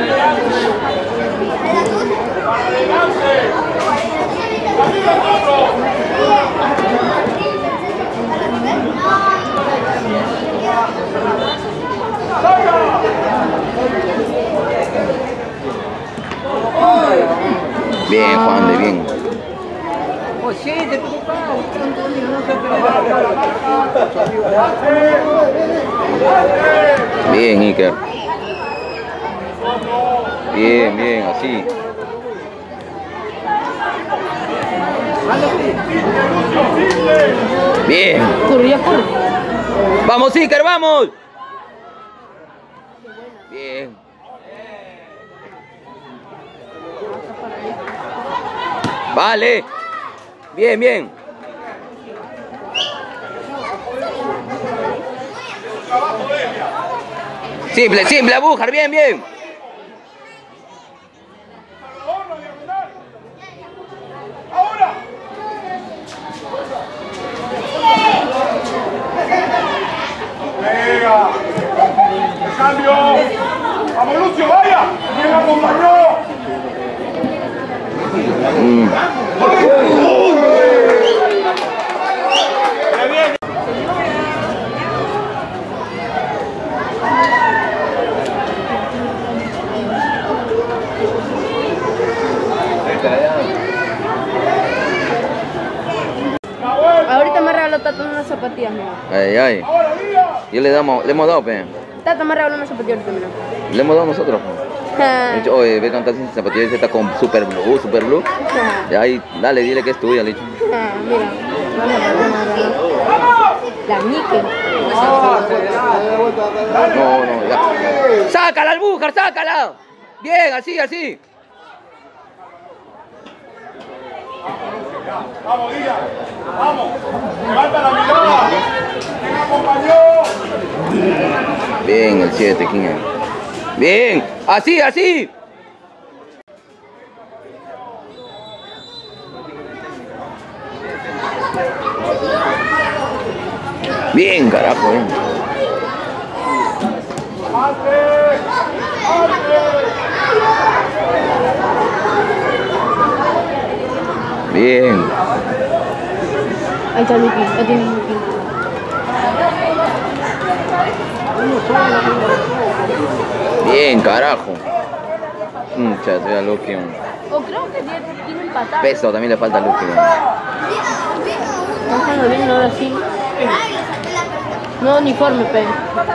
Bien, Juan de bien. Oh, sí, te Bien, Iker. Bien, bien, así. Bien. Corre, ya corre. Vamos, Iker, vamos. Bien. Vale. Bien, bien. Simple, simple, Bújar, bien, bien. Venga, cambio. Vamos, Lucio, vaya. Bien, acompañó. Ahorita me regaló Tata unas zapatillas, mira. Ay, ay. Y le hemos dado, pe. Tata me regaló unas zapatillas ahorita, mira. Le hemos dado nosotros. Ja. De hecho, oye, ve cantar sin zapatillas, está con super blue, super blue. Ja. Y ahí, dale, dile que es tuya, le he dicho. Ja, mira. La Nike. No, no, ya. ¡Sácala al Bújar, sácala! Bien, así, así. Vamos, Díaz. Vamos. Levanta la mirada. ¿Quién acompañó? Bien, el 7, ¿quién es? Bien, así, así. Bien, carajo, bien. Bien. Ahí está Luqui, ahí tiene Luqui. Bien, carajo. Muchas, vea Luqui. O creo que tiene empatado. Peso también le falta a Luqui. No están bien, ahora sí. No, uniforme, pero.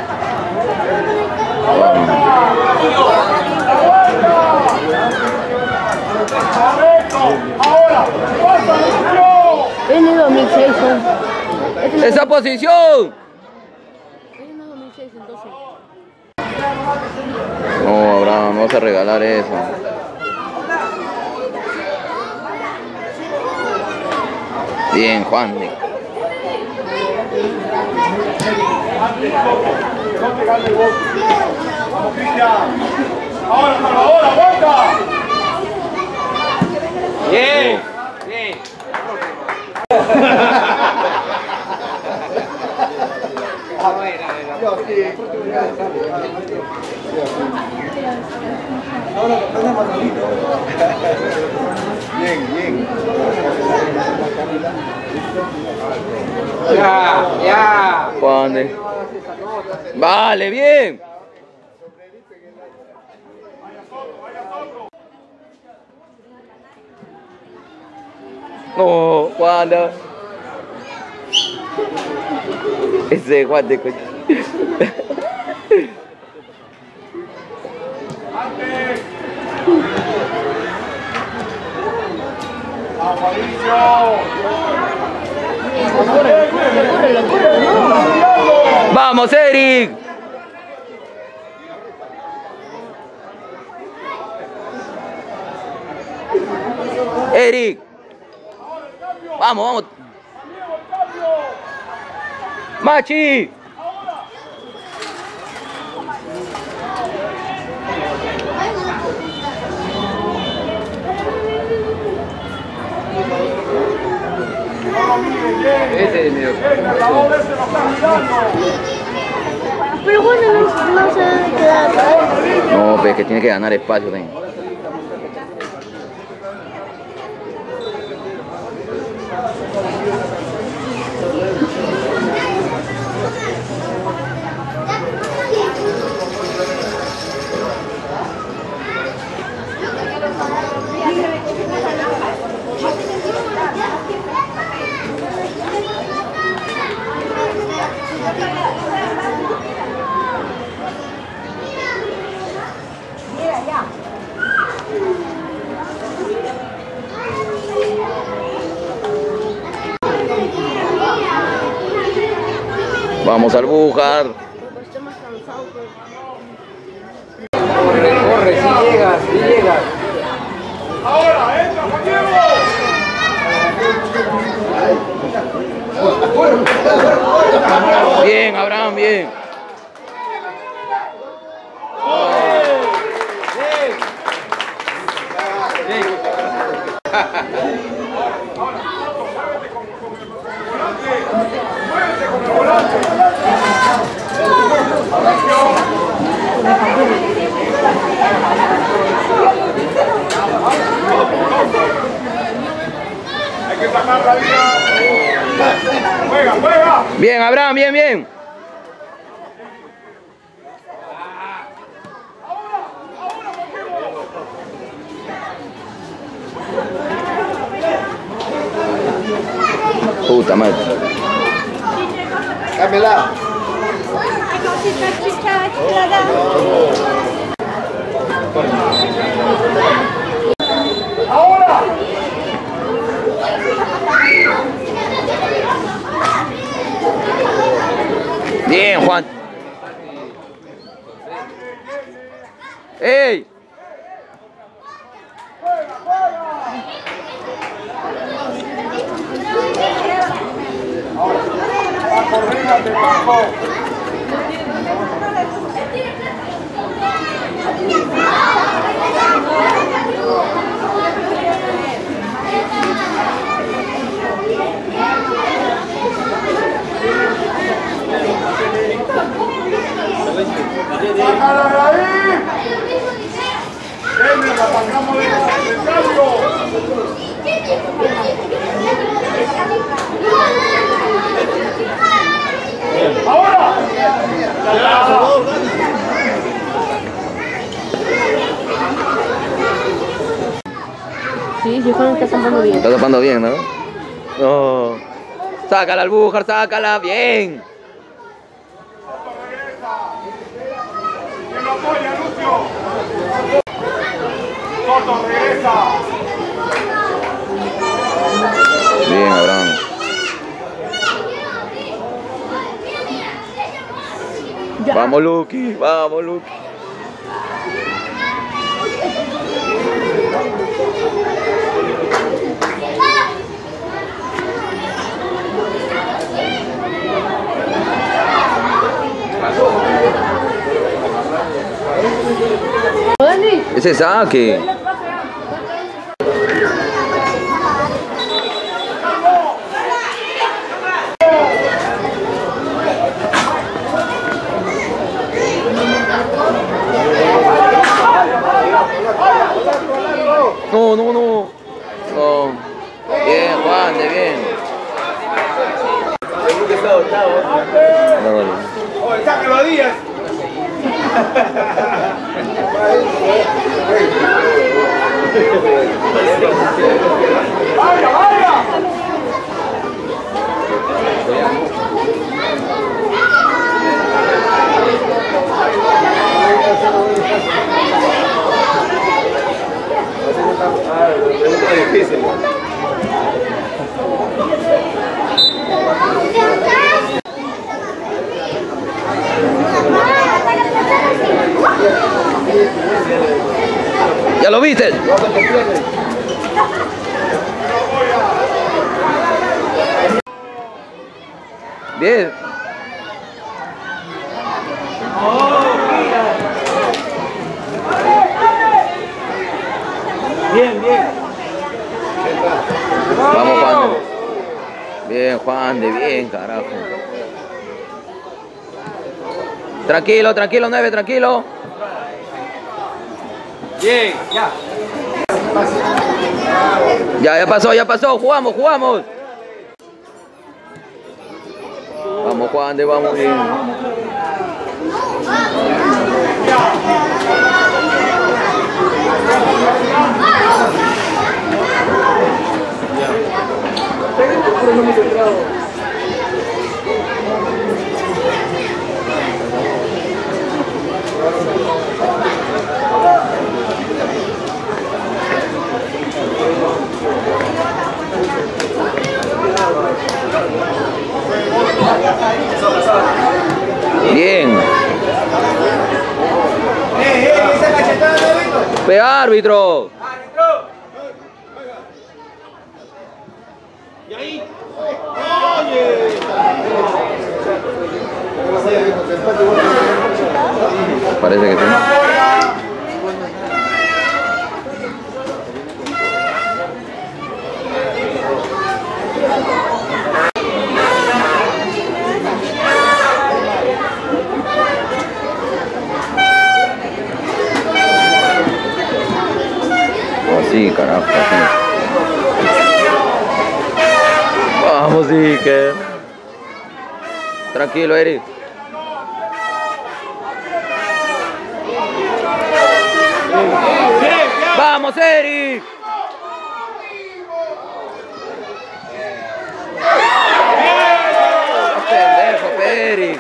Ahora, pasa, Lucio. En el 2006 son. ¡Esa posición! En el 2006 entonces. No, Abraham, no vas a regalar eso. Bien, Juan. No te gane vos. Vamos, Cristian. Ahora, Salvador, aguanta. Bien, bien. Bien, bien. Ya, ya. Juan de... Vale, bien. No, Juan de... Ese Juan de... ¡Vamos, Eric! Eric. Vamos, vamos. Machi. Ese es medio. Pero bueno, no se debe quedar. No, pues, que tiene que ganar espacio también. Vamos al Bújar. Corre, si llegas, si llegas. Ahora, entra, Juan Diego. Bien, Abraham, bien. Muévete con el volante. Hay que sacar la vida. Juega, juega. Bien, Abraham, bien, bien. Puta madre. Cámela. Ahora. Bien, Juan. ¡Ey! Va corriendo, Paco. ¡Sácala de ahí! ¡Ven, la sacamos del cambio! ¡Ahora! Sí, Juan está tapando bien. Está tapando bien, ¿no? No. Sácala al Bújar, sácala, bien. ¿Quién lo apoya, Lucio? Soto, regresa. Bien, Abraham. Vamos, Luqui, vamos, Luqui. Ese saque. No, no, no. No. Bien, Juan, de bien. No, no. ¡Oye, sáquelo a Díaz! ¡Vaya, vaya! Es difícil. ¿Ya lo viste? Bien. Bien, bien. Vamos, Juan. Bien, Juan, de bien, carajo. Tranquilo, tranquilo, 9, tranquilo. Bien, ya. Ya pasó, jugamos. Vamos, Juan de, vamos bien. Bien. Esa cachetada de Víctor. Ve, árbitro. Y ahí. Parece que sí. Así, carajo, así. Vamos, Iker. Tranquilo, Eric. Vamos, Eric. Pendejo, Eric.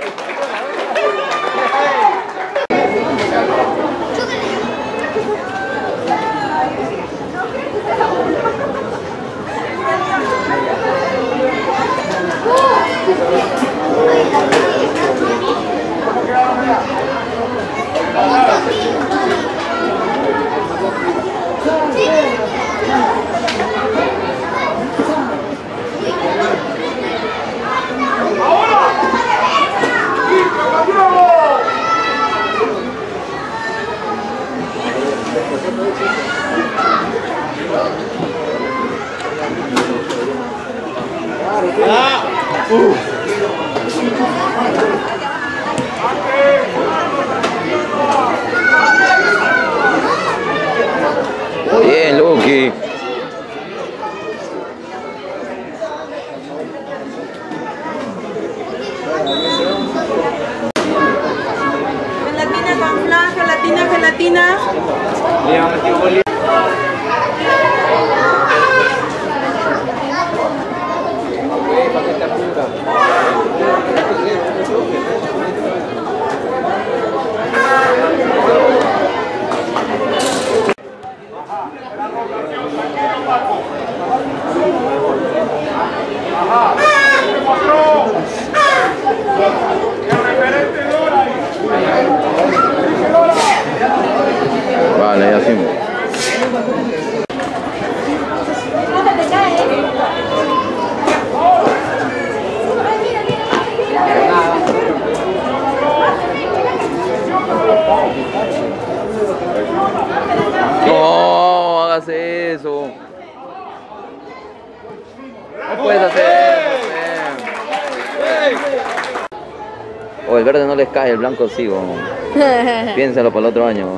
Bien, Lucky. Gelatina con flan, gelatina. Vale, ya sí. No hagas eso. No puedes hacer eso. O el verde no les cae, el blanco sí. Piénsalo para el otro año.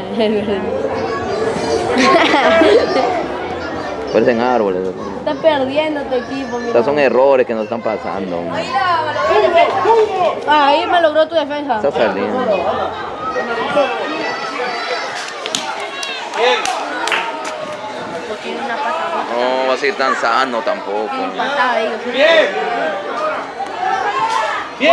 Parecen árboles. Está perdiendo tu equipo, mira. Estos son errores que nos están pasando. Ahí me logró tu defensa. Está saliendo. Tiene una patada. No va a ser tan sano tampoco. Tiene patada ellos. Bien. Bien.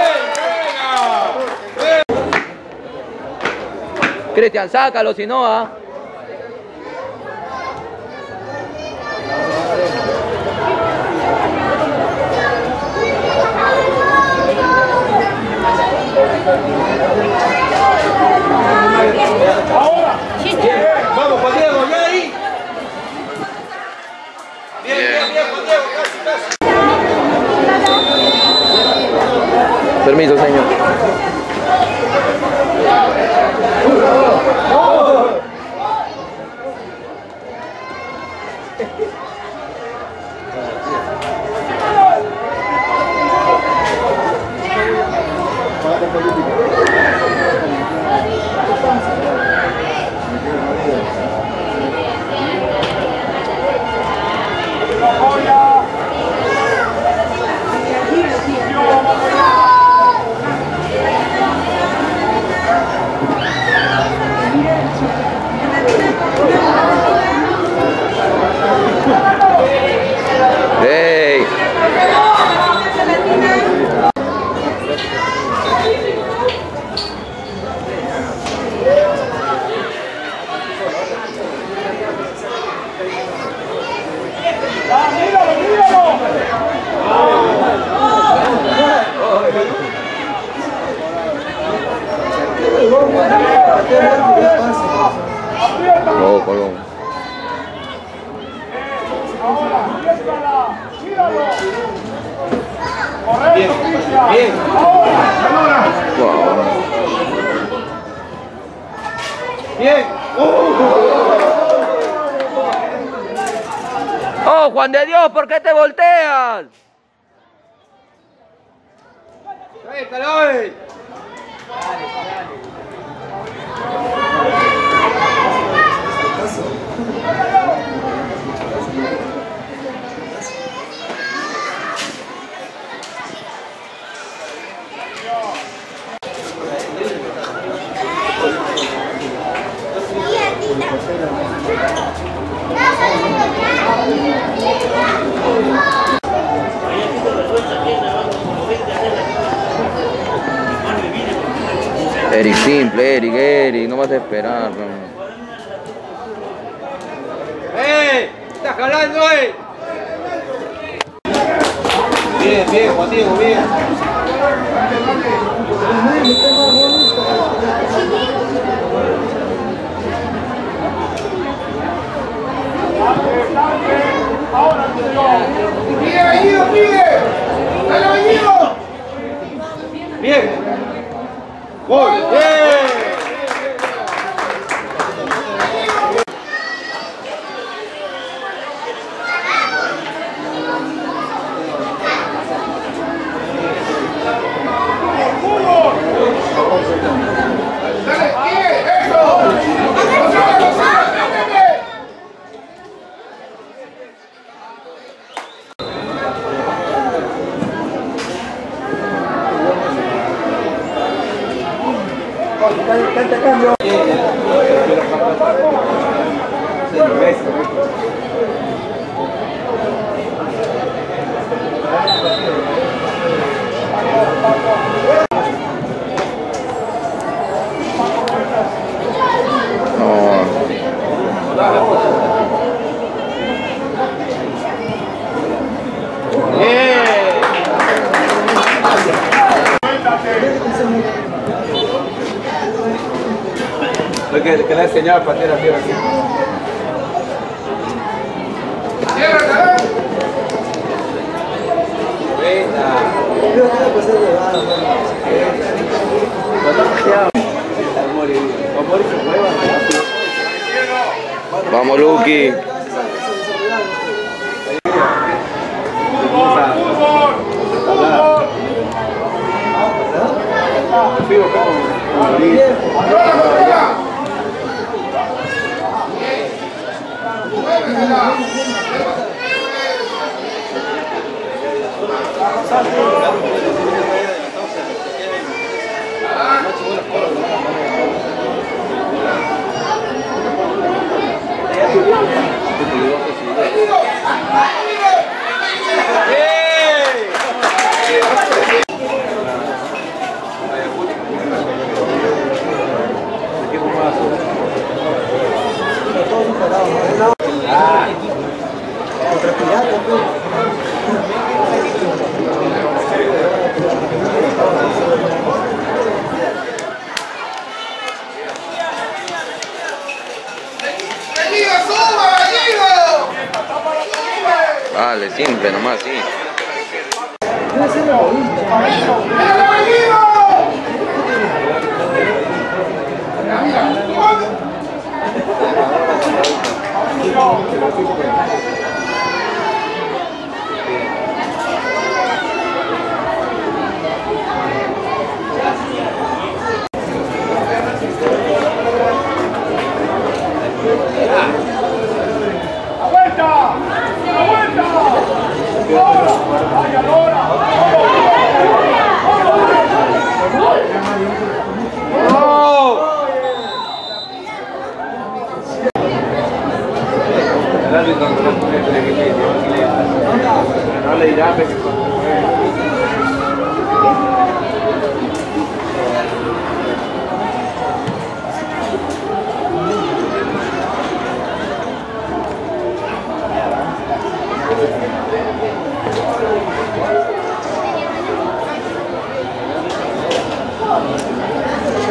Cristian, sácalo, si no, ¿ah? Ahora. Bien. Vamos, Juan Diego, ya ahí. Bien, Juan Diego, casi. Permiso, señor. Bien. ¡Oh, Juan de Dios! ¿Por qué te volteas? ¡Dale! Eric, simple, Eric, no vas a esperar. No. ¡Estás jalando, Bien, Juan Diego, bien. Ahora, sigue. ¡Dale, Bien. Gol. Bien. Cambio. Que le ha enseñado a patear arriba así. Vamos, Luqui. Vale, simple nomás, sí.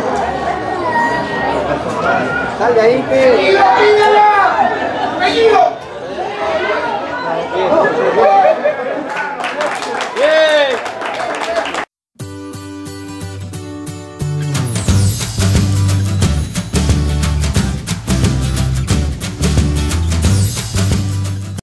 Sal de ahí, ¡Pídela! ¡Seguido!